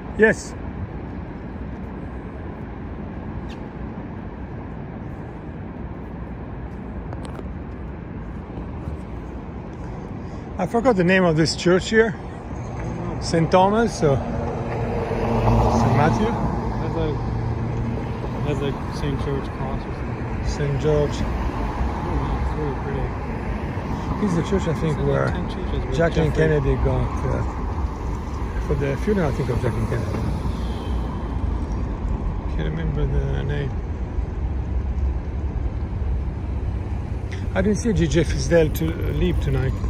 Yes. I forgot the name of this church here. St. Thomas or St. Matthew? That's like St. George Cross or something. St. George. Oh, it's really pretty. This is the church, I think, where Jacqueline Kennedy got for the funeral, I think, of Jacqueline Kennedy. Can't remember the name. I didn't see Gigi Fisdale to leave tonight.